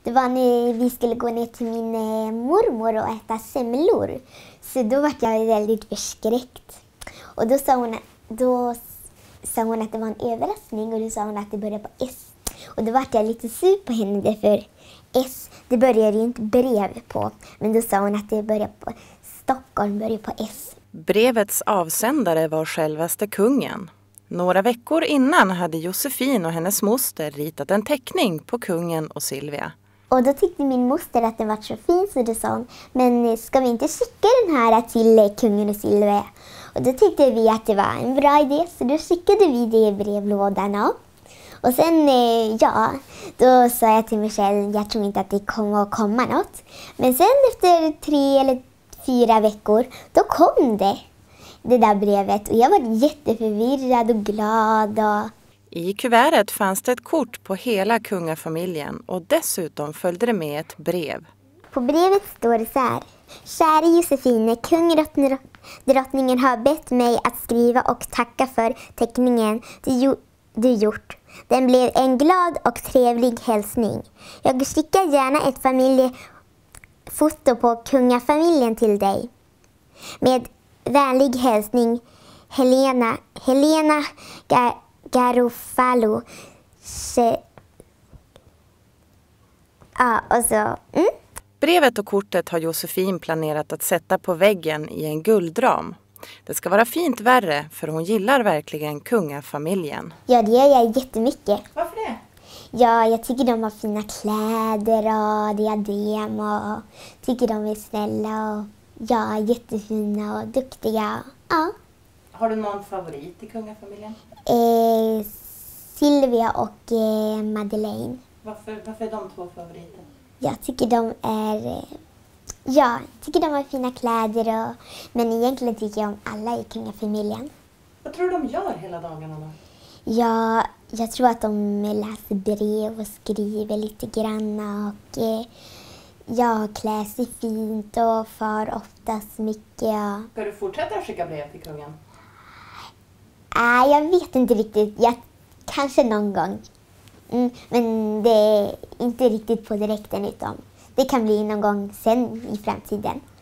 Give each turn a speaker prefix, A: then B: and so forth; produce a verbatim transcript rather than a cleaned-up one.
A: Det var när vi skulle gå ner till min eh, mormor och äta semlor. Så då var jag väldigt förskräckt. Och då sa hon, då sa hon att det var en överraskning och då sa hon att det började på S. Och då var jag lite sur på henne därför S, det började ju inte brev på. Men då sa hon att det började på Stockholm, började på S.
B: Brevets avsändare var självaste kungen. Några veckor innan hade Josefin och hennes moster ritat en teckning på kungen och Silvia.
A: Och då tyckte min moster att den var så fin så då sa hon, men ska vi inte skicka den här till kungen och Silvia? Och då tyckte vi att det var en bra idé så då skickade vi det i brevlådan. Och sen, ja, då sa jag till Michelle, jag tror inte att det kommer att komma något. Men sen efter tre eller fyra veckor, då kom det, det där brevet. Och jag var jätteförvirrad och glad. Och...
B: I kuvertet fanns det ett kort på hela kungafamiljen och dessutom följde det med ett brev.
A: På brevet står det så här. Kära Josefine, kung drottningen har bett mig att skriva och tacka för teckningen du, du gjort. Den blev en glad och trevlig hälsning. Jag skickar gärna ett familjefoto på kungafamiljen till dig. Med vänlig hälsning Helena, Helena Gar, Garofalo. Se, ja, och så... Mm.
B: Brevet och kortet har Josefin planerat att sätta på väggen i en guldram. Det ska vara fint värre för hon gillar verkligen kungafamiljen.
A: Ja, det gör jag jättemycket.
B: Varför det?
A: Ja, jag tycker de har fina kläder och diadem och tycker de är snälla och ja, jättefina och duktiga. Ja.
B: Har du någon favorit i kungafamiljen?
A: Eh, Silvia och eh, Madeleine.
B: Varför, varför är de två favoriter?
A: Jag tycker de är... Eh, ja, tycker de har fina kläder och, men egentligen tycker jag om alla i kungafamiljen.
B: Vad tror du de gör hela dagarna då?
A: Ja, jag tror att de läser brev och skriver lite grann och eh, ja, klär sig fint och far oftast mycket. Ja.
B: Ska du fortsätta att skicka brev till kungen?
A: Nej, jag vet inte riktigt. Jag, kanske någon gång. Mm, men det är inte riktigt på direkten utan det kan bli någon gång sen i framtiden.